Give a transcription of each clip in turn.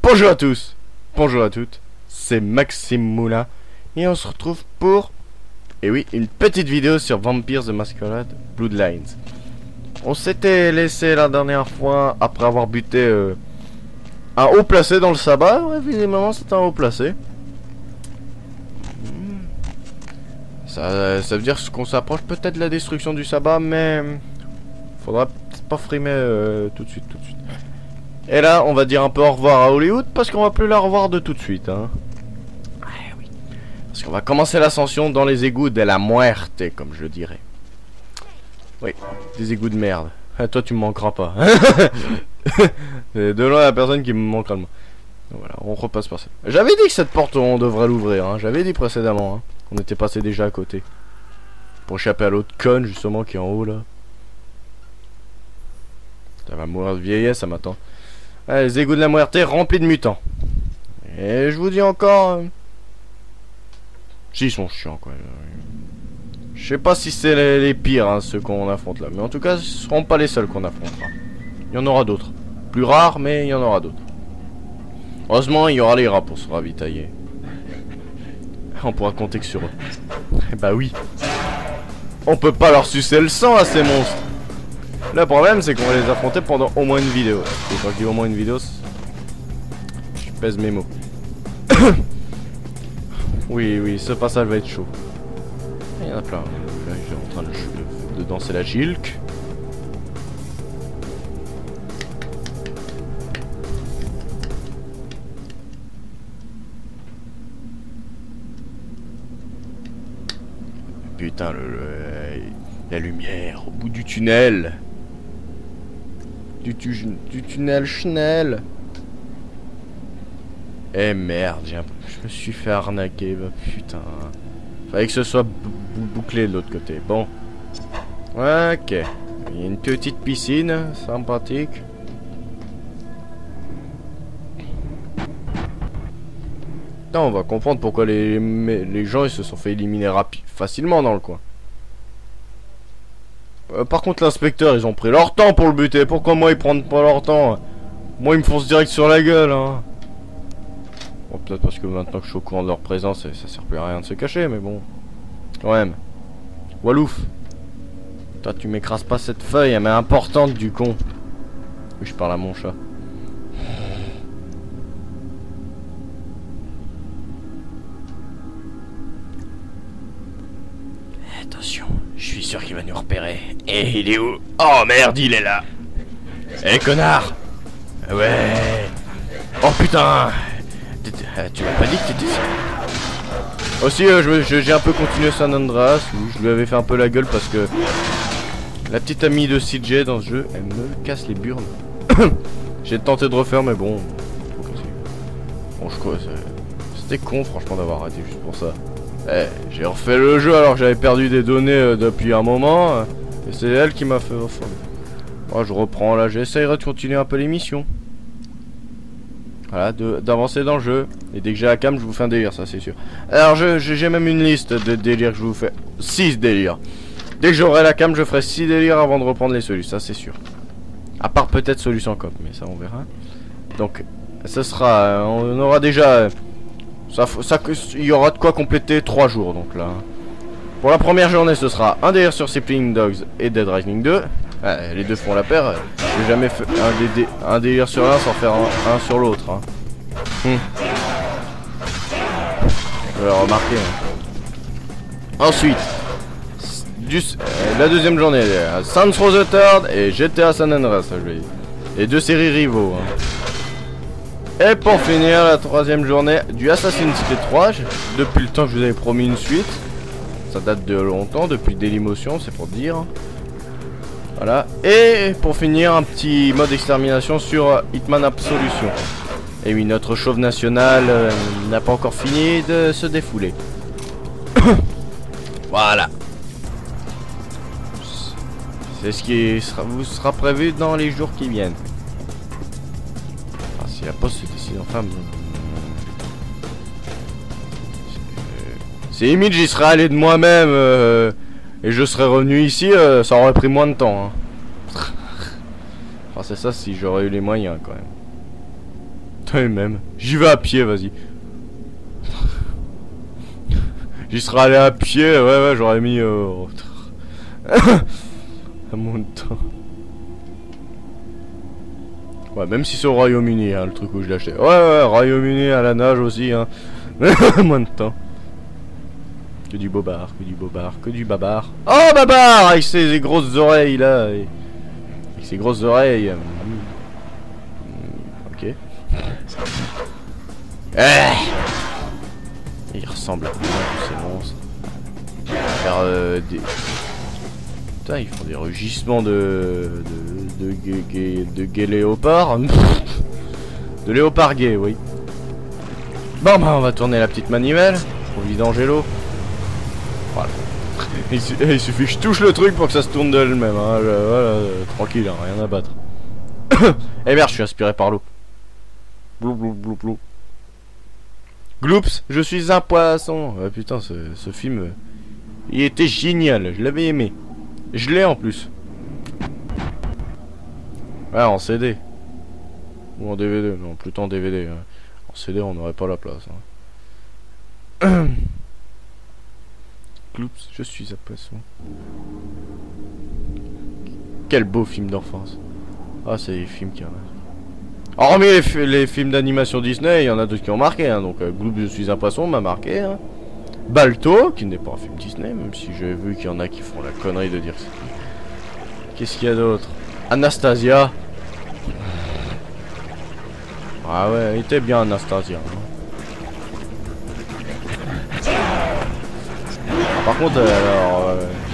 Bonjour à tous, bonjour à toutes, c'est Maxime Moulin et on se retrouve pour, et oui, une petite vidéo sur Vampire the Masquerade Bloodlines. On s'était laissé la dernière fois après avoir buté un haut placé dans le sabbat. Ouais, visiblement c'est un haut placé. Ça veut dire qu'on s'approche peut-être de la destruction du sabbat, mais faudra peut-être pas frimer tout de suite. Et là, on va dire un peu au revoir à Hollywood, parce qu'on va plus la revoir de tout de suite, hein. Ouais, oui. Parce qu'on va commencer l'ascension dans les égouts de la muerte, comme je le dirais. Oui, des égouts de merde. Ah, toi, tu me manqueras pas. De loin la personne qui me manquera de moi. Donc, voilà, on repasse par ça. J'avais dit que cette porte, on devrait l'ouvrir, hein. J'avais dit précédemment, hein. On était passé déjà à côté. Pour échapper à l'autre conne, justement, qui est en haut, là. Ça va mourir de vieillesse, ça m'attend. Ah, les égouts de la muerte remplis de mutants. Et je vous dis encore... Si, ils sont chiants, quoi. Je sais pas si c'est les pires, hein, ceux qu'on affronte là. Mais en tout cas, ce seront pas les seuls qu'on affrontera. Il y en aura d'autres. Plus rares, mais il y en aura d'autres. Heureusement, il y aura les rats pour se ravitailler. On pourra compter que sur eux. Eh bah oui. On peut pas leur sucer le sang à ces monstres. Le problème, c'est qu'on va les affronter pendant au moins une vidéo. Et quand je dis au moins une vidéo, je pèse mes mots. Oui, ce passage va être chaud. Il y en a plein. Là, je suis en train de danser la gilk. Putain, la lumière au bout du tunnel. Du tunnel Schnell. Eh merde, je me suis fait arnaquer, bah putain. Fallait que ce soit bouclé de l'autre côté. Bon. Ok. Il y a une petite piscine, sympathique. Putain, on va comprendre pourquoi les gens ils se sont fait éliminer facilement dans le coin. Par contre l'inspecteur ils ont pris leur temps pour le buter. Pourquoi moi ils prennent pas leur temps? Moi ils me foncent direct sur la gueule, hein. Bon, peut-être parce que maintenant que je suis au courant de leur présence ça sert plus à rien de se cacher, mais bon. Quand même. Walouf. Toi tu m'écrases pas cette feuille, elle m'est importante du con. Oui, je parle à mon chat. Attention, je suis sûr qu'il va nous repérer. Et il est où? Oh merde, il est là. Eh connard. Ouais. Oh putain. Tu m'as pas dit que t'étais ça. Aussi j'ai un peu continué San Andreas. Je lui avais fait un peu la gueule parce que la petite amie de CJ dans ce jeu, elle me casse les burnes. J'ai tenté de refaire mais bon. Bon je crois c'était con franchement d'avoir arrêté juste pour ça. J'ai refait le jeu alors que j'avais perdu des données depuis un moment. Et c'est elle qui m'a fait refaire. Oh, je reprends là, j'essayerai de continuer un peu l'émission. Voilà, d'avancer dans le jeu. Et dès que j'ai la cam, je vous fais un délire, ça c'est sûr. Alors j'ai même une liste de délires que je vous fais. 6 délires. Dès que j'aurai la cam, je ferai 6 délires avant de reprendre les solutions, ça c'est sûr. À part peut-être solution cop, mais ça on verra. Donc, ce sera... on aura déjà... il y aura de quoi compléter 3 jours donc là. Pour la première journée ce sera un délire sur Sleeping Dogs et Dead Rising 2. Les deux font la paire. J'ai jamais fait un délire sur l'un sans faire un sur l'autre, hein. Vous l'avez remarqué, hein. Ensuite la deuxième journée Saints Row the Third et GTA San Andreas, les deux séries rivaux, hein. Et pour finir, la troisième journée du Assassin's Creed 3. Depuis le temps que je vous avais promis une suite. Ça date de longtemps, depuis Dailymotion, c'est pour dire. Voilà. Et pour finir, un petit mode extermination sur Hitman Absolution. Et oui, notre chauve national n'a pas encore fini de se défouler. Voilà. C'est ce qui vous sera prévu dans les jours qui viennent. Si la poste se décide enfin. Si limite j'y serais allé de moi-même et je serais revenu ici, ça aurait pris moins de temps, hein. Enfin c'est ça si j'aurais eu les moyens quand même. Putain, même. J'y vais à pied, vas-y. J'y serais allé à pied, ouais, j'aurais mis... à mon temps. Ouais, même si c'est au Royaume-Uni, hein, le truc où je l'ai acheté. Ouais, Royaume-Uni à la nage aussi, hein. Moins de temps. Que du bobard, que du bobard, que du babar. Oh, babar! Avec ses grosses oreilles, là. Avec ses grosses oreilles. Ok. Il ressemble à tous ces monstres. Faire des... Putain, ils font des rugissements de gay léopard. De léopard gay, oui. Bon, bah, on va tourner la petite manivelle pour vidanger l'eau. Voilà. Il suffit que je touche le truc pour que ça se tourne d'elle-même. Hein. Voilà, tranquille, hein, rien à battre. Eh merde, je suis inspiré par l'eau. Blou blou blou blou. Gloops, je suis un poisson. Ouais, putain, ce film, il était génial. Je l'avais aimé. Je l'ai en plus. Ouais, en CD. Ou en DVD. Non, plutôt en DVD. Hein. En CD, on n'aurait pas la place. Hein. Gloops, je suis un poisson. Quel beau film d'enfance. Ah, c'est les films qui... Hormis les films d'animation Disney, il y en a d'autres qui ont marqué. Hein. Donc, Gloops, je suis un poisson m'a marqué. Hein. Balto, qui n'est pas un film Disney, même si j'ai vu qu'il y en a qui font la connerie de dire ça. Qu'est-ce qu'il y a d'autre? Anastasia. Ah ouais, il était bien Anastasia. Hein. Par contre, alors...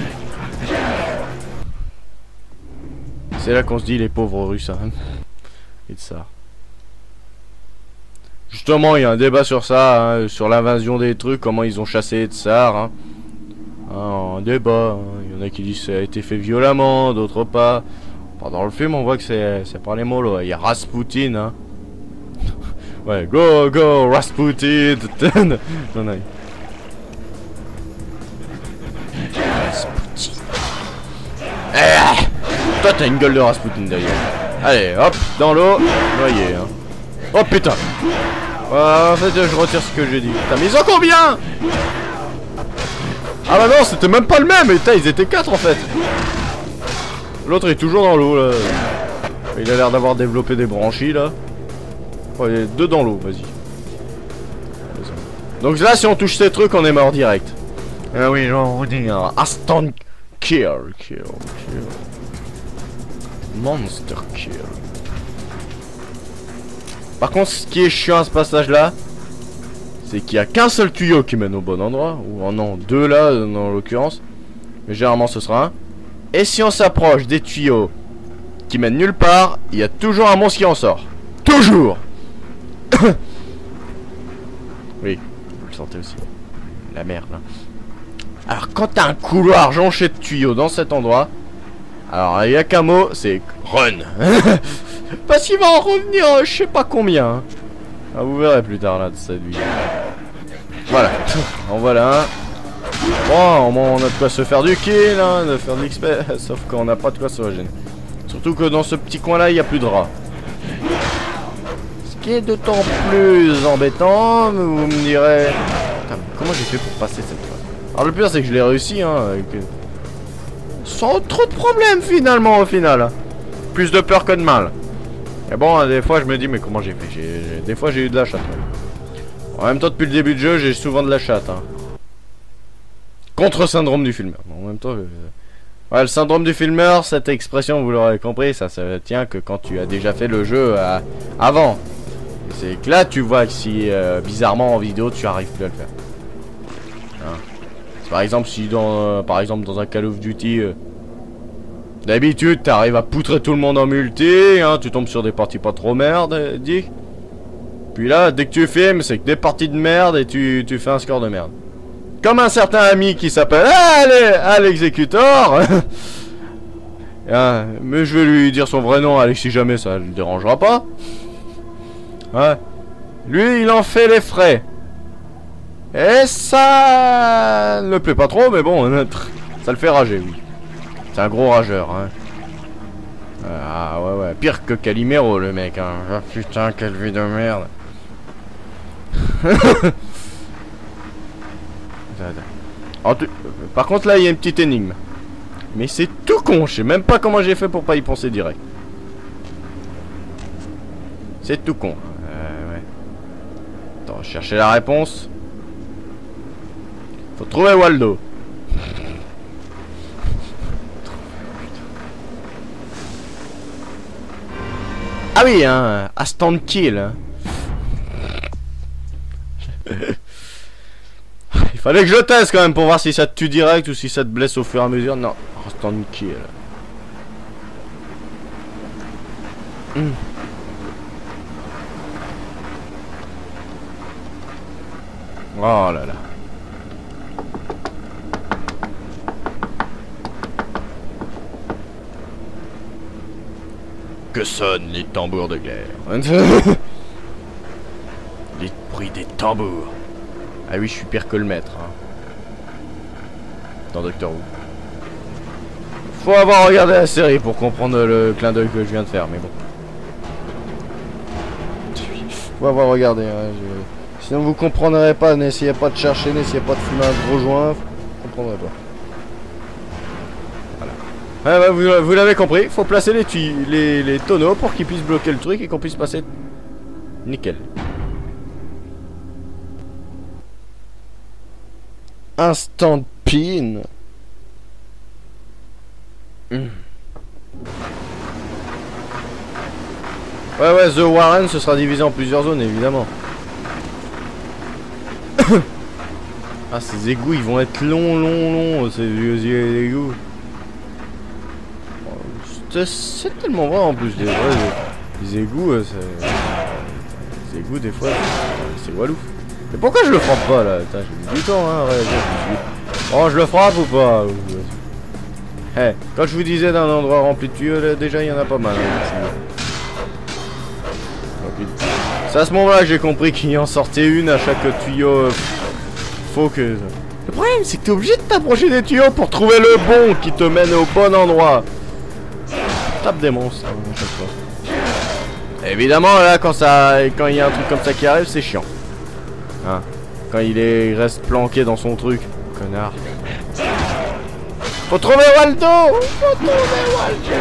c'est là qu'on se dit les pauvres Russes. Hein. Et de ça. Justement, il y a un débat sur ça, hein, sur l'invasion des trucs, comment ils ont chassé les tsars. Hein. Un débat, hein. Il y en a qui disent que ça a été fait violemment, d'autres pas. Pendant le film, on voit que c'est par les mollo. Il y a Rasputin. Hein. Ouais, go, Rasputin. Non, non. Rasputin. Toi, t'as une gueule de Rasputin d'ailleurs. Allez, hop, dans l'eau, noyé. Hein. Oh putain. En fait, je retire ce que j'ai dit. Putain, mais ils ont combien? Ah bah non, c'était même pas le même. Putain, ils étaient 4 en fait. L'autre est toujours dans l'eau là. Il a l'air d'avoir développé des branchies là. Oh, il est 2 dans l'eau, vas-y. Donc là, si on touche ces trucs, on est mort direct. Ah oui, genre, on dit instant kill. Monster kill. Par contre, ce qui est chiant à ce passage là, c'est qu'il y a qu'un seul tuyau qui mène au bon endroit. Ou non, 2 là, dans l'occurrence. Mais généralement ce sera un. Et si on s'approche des tuyaux qui mènent nulle part, il y a toujours un monstre qui en sort. Toujours. Oui, vous le sentez aussi. La merde. Hein. Alors quand t'as un couloir jonché de tuyaux dans cet endroit, alors il n'y a qu'un mot, c'est run. Parce qu'il va en revenir je sais pas combien. Ah, vous verrez plus tard là de cette vie. Voilà, en voilà un. Bon, on a de quoi se faire du kill, hein, de faire de l'XP, sauf qu'on n'a pas de quoi se régénérer. Surtout que dans ce petit coin là, il n'y a plus de rats. Ce qui est d'autant plus embêtant, vous me direz... Putain, mais comment j'ai fait pour passer cette fois? Alors le pire c'est que je l'ai réussi, hein, avec... sans trop de problèmes finalement au final. Plus de peur que de mal. Et bon, des fois je me dis mais comment j'ai fait? Des fois j'ai eu de la chatte. En même temps depuis le début de jeu j'ai souvent de la chatte. Hein. Contre syndrome du filmeur. En même temps, ouais, le syndrome du filmeur, cette expression vous l'aurez compris, ça tient que quand tu as déjà fait le jeu avant. C'est que là tu vois que si bizarrement en vidéo tu arrives plus à le faire. Hein. Par exemple si dans un Call of Duty d'habitude t'arrives à poutrer tout le monde en multi, hein, tu tombes sur des parties pas trop merde, dis. Puis là dès que tu filmes c'est que des parties de merde et tu fais un score de merde. Comme un certain ami qui s'appelle Alexecutor. Mais je vais lui dire son vrai nom, Alex, si jamais ça ne le dérangera pas. Ouais. Lui il en fait les frais. Et ça ne me plaît pas trop, mais bon, ça le fait rager, oui. C'est un gros rageur, hein. Ah ouais ouais, pire que Calimero le mec hein. Ah, putain quelle vie de merde. Par contre là il y a une petite énigme. Mais c'est tout con, je sais même pas comment j'ai fait pour pas y penser direct. C'est tout con. Ouais. Attends, chercher la réponse. Faut trouver Waldo. Ah oui, hein, instant kill. Hein. Il fallait que je teste quand même pour voir si ça te tue direct ou si ça te blesse au fur et à mesure. Non, instant kill. Oh là là. Que sonnent les tambours de guerre. Les bruits des tambours. Ah oui, je suis pire que le maître. Hein. Dans Doctor Who. Faut avoir regardé la série pour comprendre le clin d'œil que je viens de faire, mais bon. Faut avoir regardé. Hein, Sinon vous comprendrez pas, n'essayez pas de chercher, n'essayez pas de fumer un gros joint, vous comprendrez pas. Ah bah vous l'avez compris, faut placer les tonneaux pour qu'ils puissent bloquer le truc et qu'on puisse passer nickel. Instant pin. Ouais, The Warren, ce sera divisé en plusieurs zones, évidemment. Ah, ces égouts, ils vont être longs, ces vieux égouts. C'est tellement vrai en plus, les égouts, les égouts, des fois, c'est walouf. Mais pourquoi je le frappe pas, là? J'ai mis du temps, hein, oh, je le frappe ou pas? Hey, quand je vous disais d'un endroit rempli de tuyaux, là, déjà, il y en a pas mal. Hein, c'est à ce moment-là que j'ai compris qu'il en sortait une à chaque tuyau. Faut que... Le problème, c'est que t'es obligé de t'approcher des tuyaux pour trouver le bon qui te mène au bon endroit. Tape des monstres, hein, à chaque fois. Évidemment, là, quand il y a un truc comme ça qui arrive, c'est chiant. Hein. Quand il reste planqué dans son truc. Connard. Faut trouver Waldo. Faut trouver Waldo.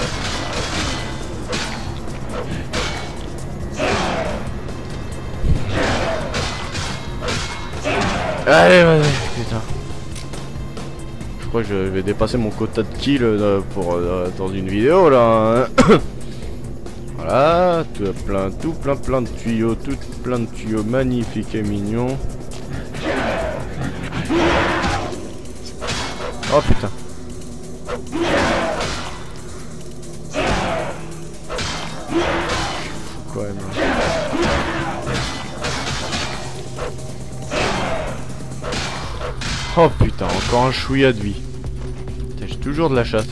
Allez, vas-y, putain. Je crois que je vais dépasser mon quota de kill dans une vidéo là. Hein. Voilà, tout plein de tuyaux, plein de tuyaux magnifiques et mignons. Oh putain. Quoi, même. Oh putain, encore un chouïa de vie. J'ai toujours de la chatte.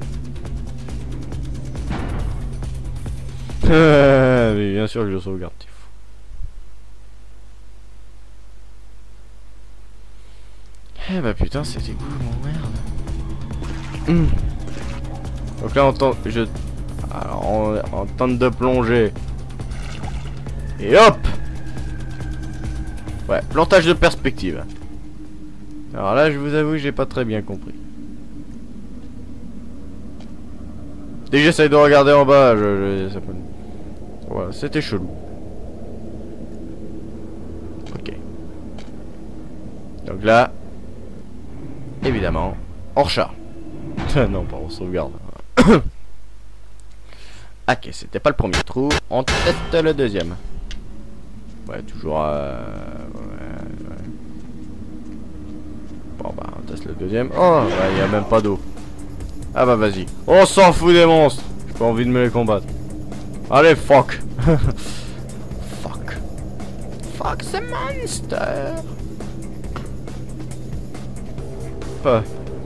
Mais bien sûr que je sauvegarde. Eh bah putain, c'était cool, mon merde. Donc là, on tente de plonger. Et hop. Ouais, plantage de perspective. Alors là, je vous avoue, j'ai pas très bien compris. Dès que j'essaye de regarder en bas, voilà, c'était chelou. Ok. Donc là, évidemment, on recharge. Non, pas on sauvegarde. Ok, c'était pas le premier trou. On teste le deuxième. Ouais, toujours... Bon bah on teste le deuxième. Oh bah il y a même pas d'eau. Ah bah vas-y. On s'en fout des monstres. J'ai pas envie de me les combattre. Allez fuck. Fuck. Fuck the monster. Oh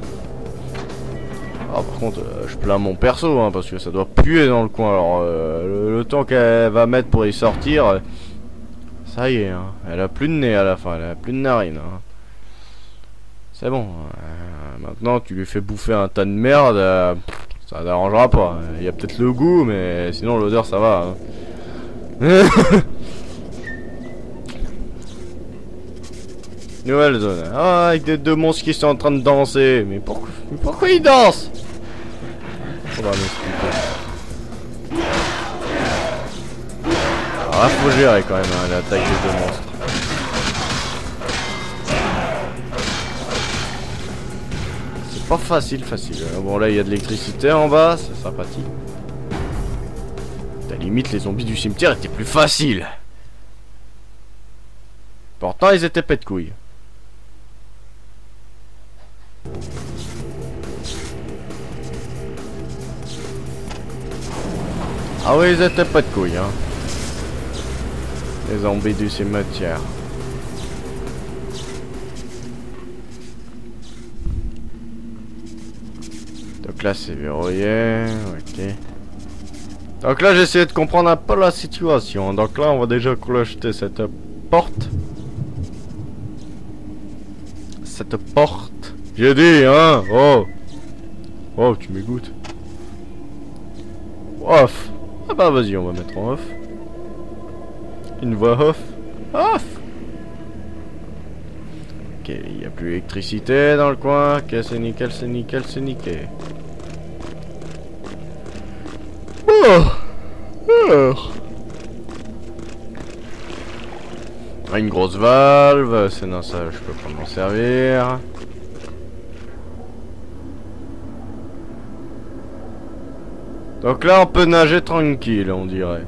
par contre je plains mon perso hein, parce que ça doit puer dans le coin. Alors le temps qu'elle va mettre pour y sortir. Ça y est hein. Elle a plus de nez à la fin. Elle a plus de narine hein. C'est bon, maintenant tu lui fais bouffer un tas de merde, Ça n'arrangera pas. Il y a peut-être le goût, mais sinon l'odeur ça va. Hein. Nouvelle zone. Ah, avec des deux monstres qui sont en train de danser. Mais pourquoi ils dansent? Faudra m'expliquer. Alors là, faut gérer quand même hein, l'attaque des deux monstres. C'est pas facile. Bon, là, il y a de l'électricité en bas. C'est sympathique. À la limite, les zombies du cimetière étaient plus faciles. Pourtant, ils étaient pète couilles. Ah oui, ils étaient pas de couilles, hein. Les zombies du cimetière. Donc là, c'est verrouillé. Ok. Donc là, j'ai essayé de comprendre un peu la situation. Donc là, on va déjà clocher cette porte. Cette porte. J'ai dit, hein. Oh. Oh, tu m'écoutes. Off. Ah bah vas-y, on va mettre en off. Une voix off. Off. Ok, il n'y a plus d'électricité dans le coin. Ok, c'est nickel, c'est nickel, c'est nickel. Oh. Ah, une grosse valve. C'est non, ça, je peux pas m'en servir. Donc là, on peut nager tranquille, on dirait.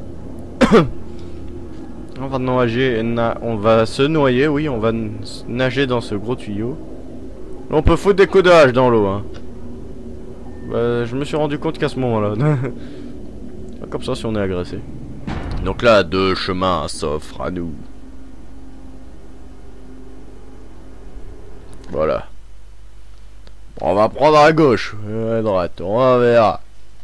On va nager, on va se noyer, oui, on va nager dans ce gros tuyau. Là, on peut foutre des coups de hache dans l'eau, hein. Bah, je me suis rendu compte qu'à ce moment-là. Comme ça, si on est agressé. Donc là, deux chemins s'offrent à nous. Voilà. Bon, on va prendre à gauche, à droite, on verra.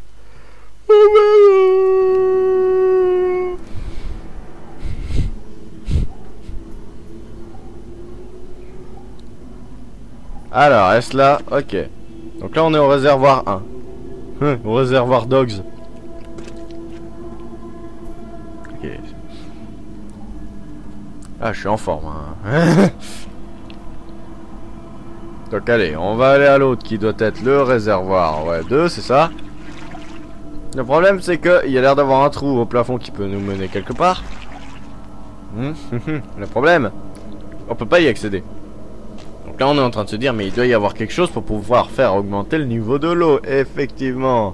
Alors, est-ce là? Ok. Donc là, on est au réservoir 1. Au réservoir Dogs. Ok. Ah, je suis en forme. Hein. Donc allez, on va aller à l'autre qui doit être le réservoir. Ouais, 2, c'est ça. Le problème, c'est qu'il y a l'air d'avoir un trou au plafond qui peut nous mener quelque part. Le problème, on peut pas y accéder. Donc là, on est en train de se dire, mais il doit y avoir quelque chose pour pouvoir faire augmenter le niveau de l'eau. Effectivement.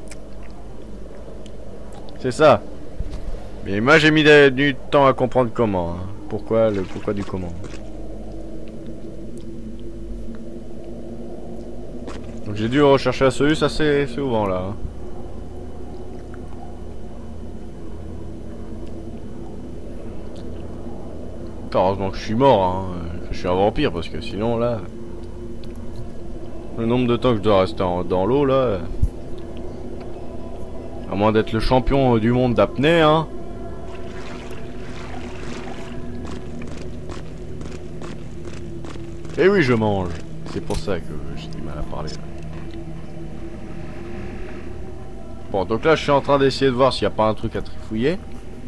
C'est ça. Mais moi, j'ai mis du temps à comprendre comment. Hein. Pourquoi du comment. Donc j'ai dû rechercher la solution assez souvent là. Hein. Heureusement que je suis mort, hein. Que je suis un vampire parce que sinon là... Le nombre de temps que je dois rester dans l'eau là... À moins d'être le champion du monde d'apnée, hein. Et oui, je mange. C'est pour ça que j'ai du mal à parler là. Bon, donc là je suis en train d'essayer de voir s'il n'y a pas un truc à trifouiller.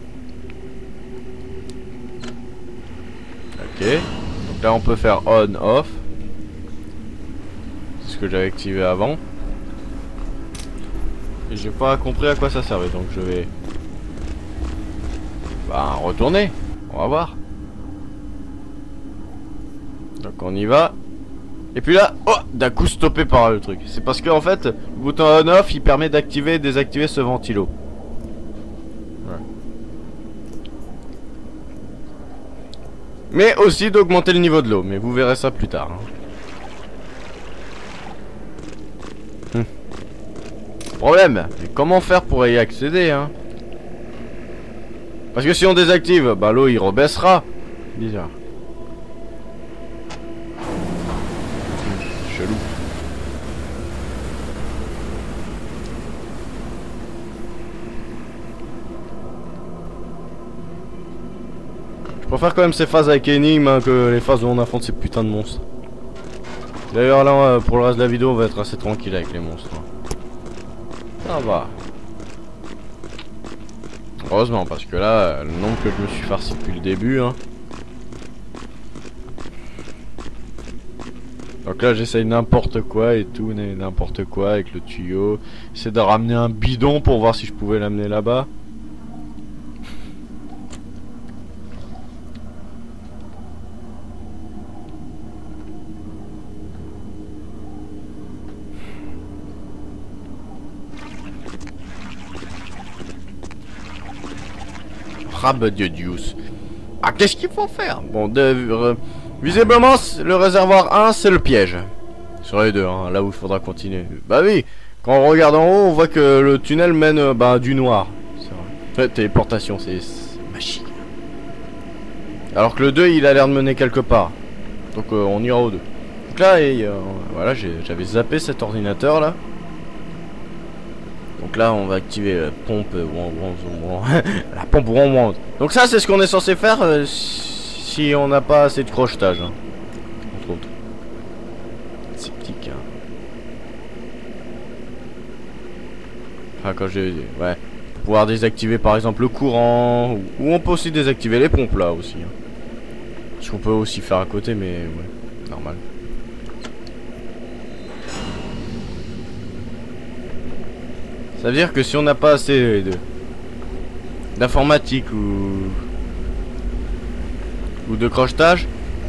Ok. Donc là on peut faire on, off. C'est ce que j'avais activé avant. Et j'ai pas compris à quoi ça servait, donc je vais... Bah retourner. On va voir. Donc on y va. Et puis là, oh, d'un coup stoppé par le truc. C'est parce que en fait, le bouton on-off, il permet d'activer et désactiver ce ventilo. Ouais. Mais aussi d'augmenter le niveau de l'eau. Mais vous verrez ça plus tard. Hein. Problème, mais comment faire pour y accéder, hein? Parce que si on désactive, bah l'eau il rebaissera. Bizarre. Chelou. Je préfère quand même ces phases avec énigmes hein, que les phases où on affronte ces putains de monstres. D'ailleurs là pour le reste de la vidéo on va être assez tranquille avec les monstres. Hein. Ça va. Heureusement, parce que là, le nombre que je me suis farci depuis le début, hein. Donc là, j'essaye n'importe quoi et tout, n'importe quoi avec le tuyau. J'essaie de ramener un bidon pour voir si je pouvais l'amener là-bas. Rabe de Dios. Ah, qu'est-ce qu'il faut faire? Bon, visiblement, le réservoir 1, c'est le piège. Sur les deux, hein, là où il faudra continuer. Bah oui, quand on regarde en haut, on voit que le tunnel mène du noir. C'est vrai. Téléportation, c'est magique. Alors que le 2, il a l'air de mener quelque part. Donc on ira au 2. Donc là, voilà, j'avais zappé cet ordinateur là. Donc là, on va activer la pompe la pompe wand. Donc ça, c'est ce qu'on est censé faire si on n'a pas assez de crochetage, hein, entre autres. Sceptique, hein. Enfin, quand j'ai... Ouais. Pour pouvoir désactiver, par exemple, le courant. Ou on peut aussi désactiver les pompes, là, aussi. Hein. Ce qu'on peut aussi faire à côté, mais... Ouais, normal. Ça veut dire que si on n'a pas assez d'informatique ou de crochetage,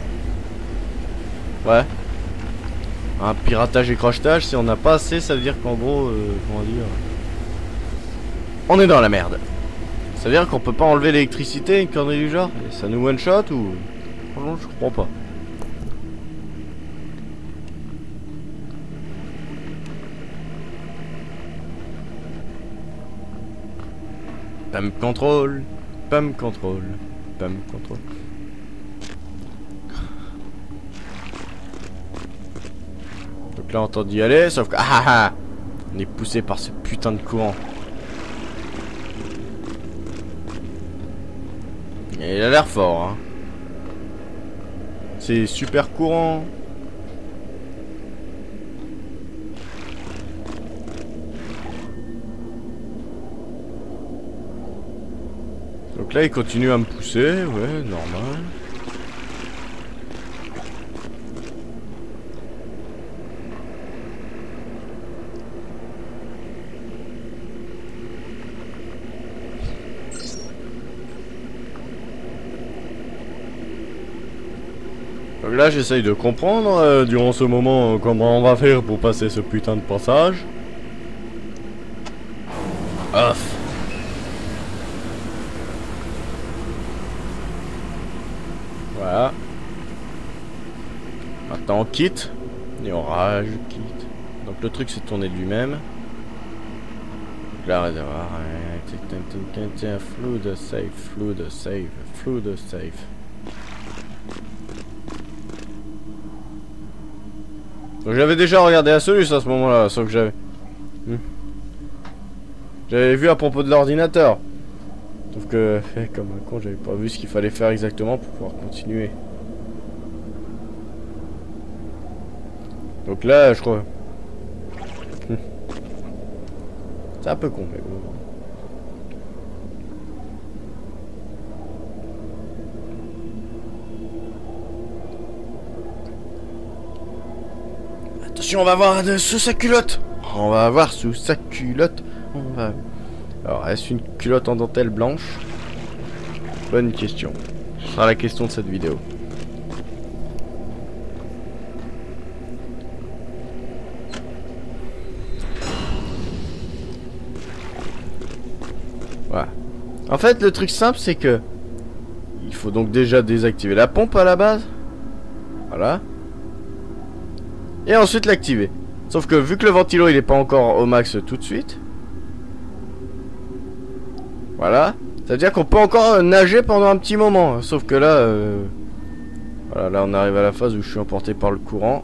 ouais, un piratage et crochetage, si on n'a pas assez, ça veut dire qu'en gros, comment dire, on est dans la merde. Ça veut dire qu'on peut pas enlever l'électricité, une connerie du genre, et ça nous one shot ou... Franchement, je comprends pas. Pump control, pump control, pump control. Donc là on tente d'y aller, sauf que on est poussé par ce putain de courant. Et il a l'air fort, hein. C'est super courant. Donc là il continue à me pousser, ouais, normal. Donc là j'essaye de comprendre durant ce moment comment on va faire pour passer ce putain de passage. Off. Voilà. Maintenant on quitte. Et on rage, quitte. Donc le truc c'est de tourner de lui-même. Donc là réservoir. Fluid safe, fluid safe, fluid safe. Donc j'avais déjà regardé la solution à ce moment-là, sauf que j'avais... J'avais vu à propos de l'ordinateur. Sauf que, comme un con, j'avais pas vu ce qu'il fallait faire exactement pour pouvoir continuer. Donc là, je crois... C'est un peu con, mais bon. Attention, on va voir sous sa culotte. On va voir sous sa culotte. On va... Alors, est-ce une culotte en dentelle blanche? Bonne question. Ce sera la question de cette vidéo. Voilà. En fait, le truc simple, c'est que... Il faut donc déjà désactiver la pompe à la base. Voilà. Et ensuite l'activer. Sauf que vu que le ventilo il est pas encore au max tout de suite. Voilà. Ça veut dire qu'on peut encore nager pendant un petit moment. Sauf que là voilà, là on arrive à la phase où je suis emporté par le courant.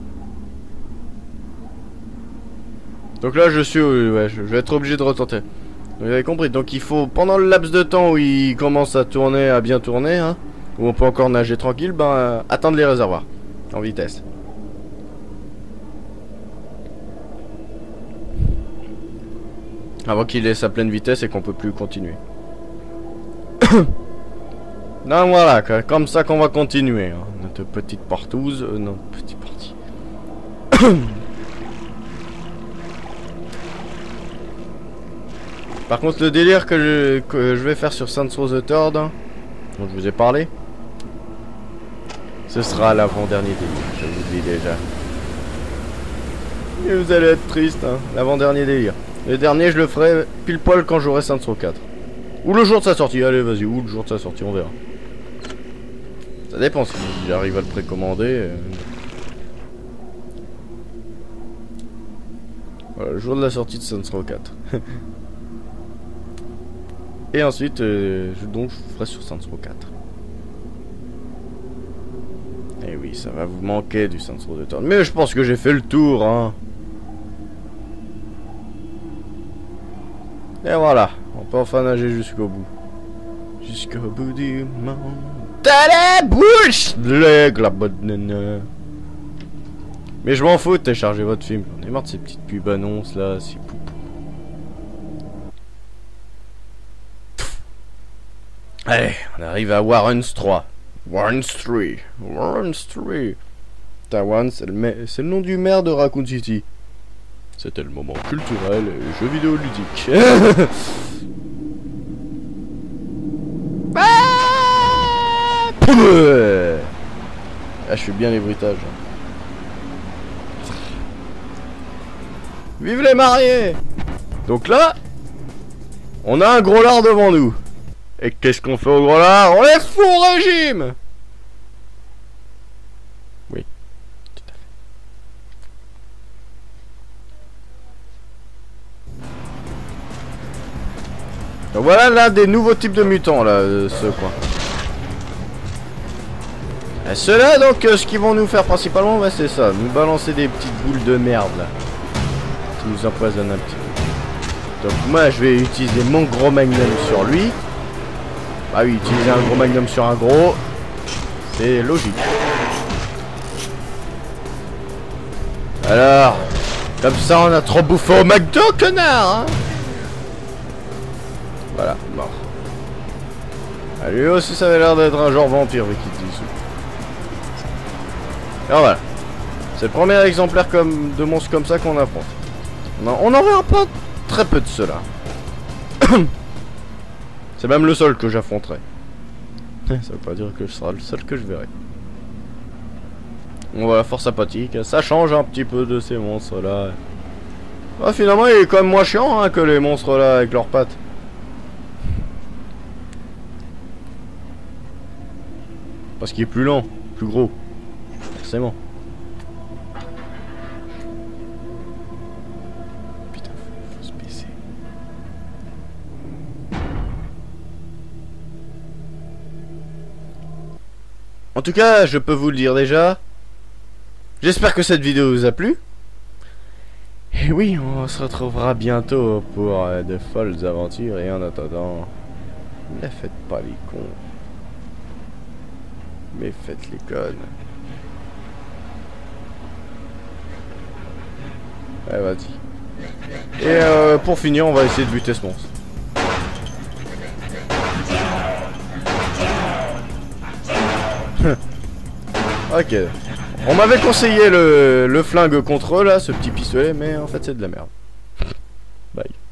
Donc là je suis ouais, je vais être obligé de retenter. Vous avez compris. Donc il faut pendant le laps de temps où il commence à tourner, à bien tourner, hein, où on peut encore nager tranquille, ben attendre les réservoirs en vitesse. Avant qu'il ait sa pleine vitesse et qu'on peut plus continuer. Donc voilà, comme ça qu'on va continuer. Hein. Notre petite partouze. Non, petite partie. Par contre, le délire que je vais faire sur Saints Row the Third, hein, dont je vous ai parlé, ce sera l'avant-dernier délire, je vous le dis déjà. Et vous allez être triste, hein, l'avant-dernier délire. Le dernier, je le ferai pile poil quand j'aurai Saints Row 4. Ou le jour de sa sortie, allez vas-y, ou le jour de sa sortie, on verra. Ça dépend si j'arrive à le précommander. Voilà, le jour de la sortie de Saints Row 4. Et ensuite, donc je ferai sur Saints Row 4. Et oui, ça va vous manquer du Saints Row 2. Mais je pense que j'ai fait le tour, hein. Et voilà, on peut enfin nager jusqu'au bout. Jusqu'au bout du monde. T'as la bouche de la bonne. Mais je m'en fous de télécharger votre film. J'en ai marre de ces petites pubs annonces là, c'est poupou. Allez, on arrive à Warrens 3. Warrens 3. Warrens 3. Tawan, c'est le nom du maire de Raccoon City. C'était le moment culturel et jeux vidéo ludique. Ah, je fais bien les bruitages. Vive les mariés! Donc là, on a un gros lard devant nous. Et qu'est-ce qu'on fait au gros lard? On les fout au régime! Oui, tout à fait. Donc voilà l'un des nouveaux types de mutants là, ce coin. Et ceux-là donc, ce qu'ils vont nous faire principalement, bah, c'est ça, nous balancer des petites boules de merde là. Qui nous empoisonnent un petit peu. Donc moi je vais utiliser mon gros magnum sur lui. Bah oui, utiliser un gros magnum sur un gros, c'est logique. Alors, comme ça on a trop bouffé au McDo, connard, hein. Voilà, mort. Ah, lui aussi ça avait l'air d'être un genre vampire vu qu'il dit dessous. Alors voilà. C'est le premier exemplaire de monstre comme ça qu'on affronte. On en verra pas très peu de ceux-là. C'est même le seul que j'affronterai. Ça veut pas dire que ce sera le seul que je verrai. Bon voilà, force apathique. Ça change un petit peu de ces monstres-là. Ah, finalement, il est quand même moins chiant hein, que les monstres-là avec leurs pattes. Parce qu'il est plus lent, plus gros. Forcément. Putain, faut se baisser. En tout cas, je peux vous le dire déjà. J'espère que cette vidéo vous a plu. Et oui, on se retrouvera bientôt pour de folles aventures. Et en attendant, ne faites pas les cons. Mais faites les connes. Ouais, vas-y. Et pour finir, on va essayer de buter ce monstre. Ok. On m'avait conseillé le flingue contre eux là, ce petit pistolet, mais en fait c'est de la merde. Bye.